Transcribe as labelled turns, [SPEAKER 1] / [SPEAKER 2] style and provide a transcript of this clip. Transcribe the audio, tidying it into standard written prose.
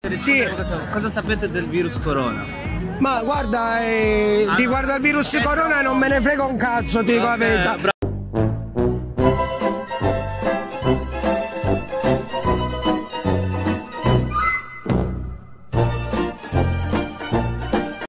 [SPEAKER 1] rispondere cosa sapete del virus corona?
[SPEAKER 2] Ma guarda, riguardo al virus corona non me ne frega un cazzo, ti dico la verità.